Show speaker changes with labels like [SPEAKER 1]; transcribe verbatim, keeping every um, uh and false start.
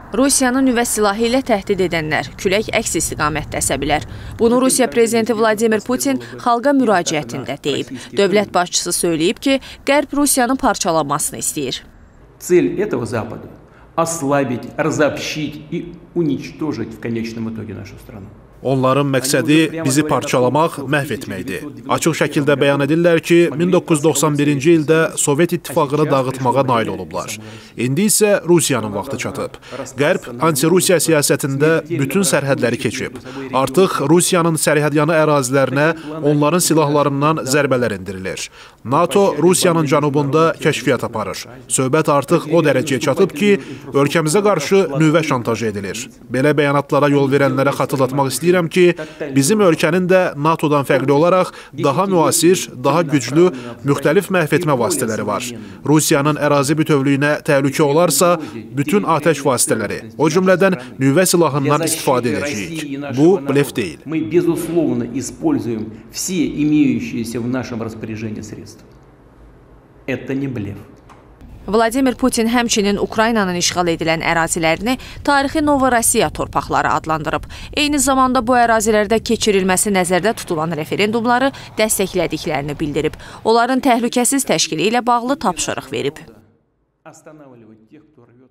[SPEAKER 1] Rusiyanın nüvə silahı ilə təhdid edənlər külək əks istiqamətdə əsə bilər. Bunu Rusiya prezidenti Vladimir Putin xalqa müraciətində deyib. Dövlət başçısı söyləyib ki, Qərb Rusiyanın parçalanmasını istəyir.
[SPEAKER 2] Цель этого Запада – ослабить, разобщить и уничтожить в конечном итоге нашу страну.
[SPEAKER 3] Onların məqsədi bizi parçalamaq, məhv etməkdir. Açıq şəkildə bəyan edirlər ki, min doqquz yüz doxsan birinci ildə Sovet İttifaqını dağıtmağa nail olublar. İndi isə Rusiyanın vaxtı çatıb. Qərb anti-Rusiya siyasətində bütün sərhədləri keçib. Artıq Rusiyanın sərhədyanı ərazilərinə onların silahlarından zərbələr indirilir. NATO Rusiyanın cənubunda kəşfiyyat aparır. Söhbət artıq o dərəcəyə çatıb ki, ölkəmizə qarşı nüvə şantajı edilir. Belə bəyanatlara yol verənlərə xatırlatmaq istəyir. Deyirəm ki, bizim ölkənin də NATOdan fərqli olaraq daha müasir, daha güclü, müxtəlif məhv etmə vasitələri var. Rusiyanın ərazi bütövlüyünə təhlükə olarsa, bütün atəş vasitələri, o cümlədən nüvə silahından istifadə edəcəyik. Bu, blef deyil.
[SPEAKER 2] Мы, безусловно, используем все имеющиеся в нашем распоряжении средства. Это не блеф.
[SPEAKER 1] Vladimir Putin həmçinin Ukraynanın işğal edilən ərazilərini tarixi Novorossiya torpaqları adlandırıb. Eyni zamanda bu ərazilərdə keçirilməsi nəzərdə tutulan referendumları dəstəklədiklərini bildirib. Onların təhlükəsiz təşkili ilə bağlı tapşırıq verib.